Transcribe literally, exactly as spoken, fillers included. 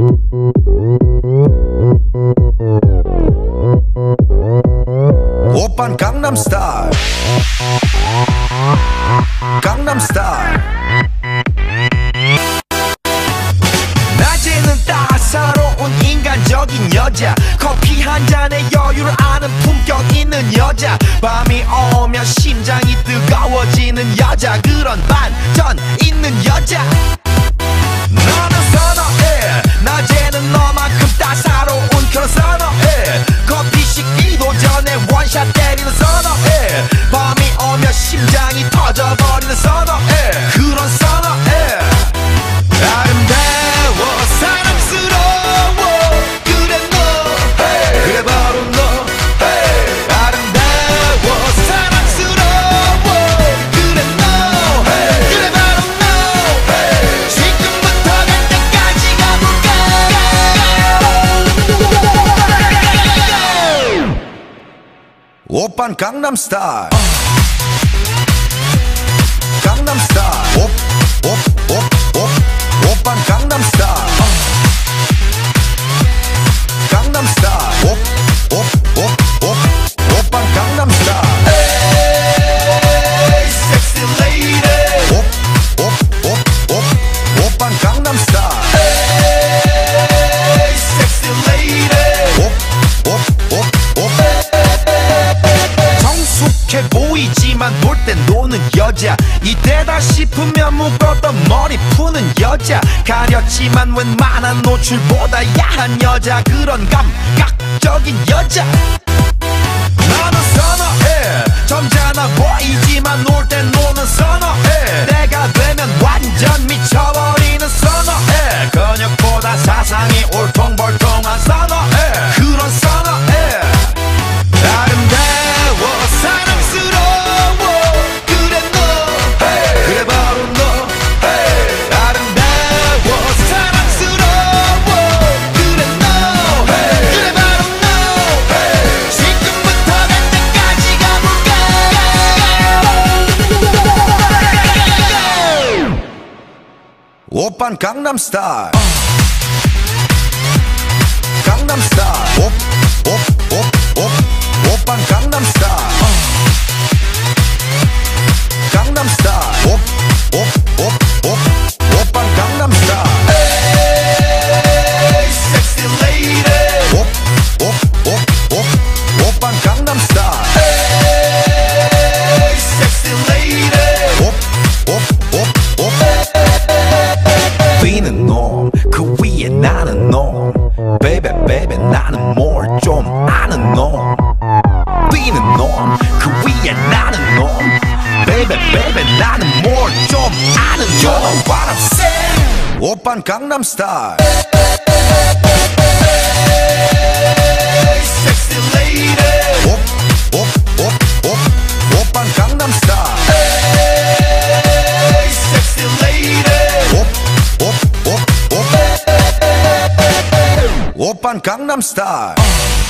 오빤 강남스타일 강남스타일 낮에는 따사로운 인간적인 여자 커피 한 잔에 여유를 아는 품격 있는 여자 밤이 오면 심장이 뜨거워지는 여자 그런 반전 있는 여자 너는 선호해 낮에는 너만큼 따사로운 그런 선호해 커피 식기도 전에 원샷 때리는 선호해 밤이 오면 심장이 터져버리는 선호해 그런 선호해 아름다워 사랑스러워 그래 너 hey. 그래 바로 너 hey. 아름다워 사랑스러워 그래 너 hey. 그래 바로 너 hey. 지금부터 갈 때까지 가볼까 오빤 강남스타일 강남스타일 옵옵옵옵 오빤 강남스타일 강남스타일 옵옵옵옵 오빤 강남스타일 에이 섹시 레이디 옵옵옵옵 오빤 강남스타일 에이 섹시 레이디 옵옵옵옵 성숙해 보이지만 놀 땐 노는 여자 이때다 싶으면 묶었던 머리 푸는 여자 가렸지만 웬만한 노출보다 야한 여자 그런 감각적인 여자 나는 선호해 점잖아 보이지만 놀 땐 노는 선호해 내가 되면 완전 미쳐버리는 선호해 근육보다 사상이 울퉁불퉁한 선호해 그런 선호해 아름다워 사랑스러워 그래 너 hey. 그래 바로 너 hey. 아름다워 사랑스러워 그래 너 hey. 그래 바로 너 hey. 지금부터 갈 때까지 가볼까 오빤 강남스타일 강남스타일 옵옵옵옵 오빤 강남스타일 강남스타일 옵옵옵옵 오빤 강남스타일 에이 섹시 레이디 옵옵옵옵 오빤 강남스타일 에이 섹시 레이디 옵옵옵옵 뛰는 놈 그 위에 나는 놈 베이베 베이베 나는 뭘 좀 아는 놈 뛰는 놈 그 위에 나는 놈 베이베 베이베 나는 뭘 좀 아는 놈 You know what I'm saying 오빤 강남스타일 섹시 레이디 옵옵옵옵 오빤 강남스타일 섹시 레이디 옵옵옵옵 오빤 강남스타일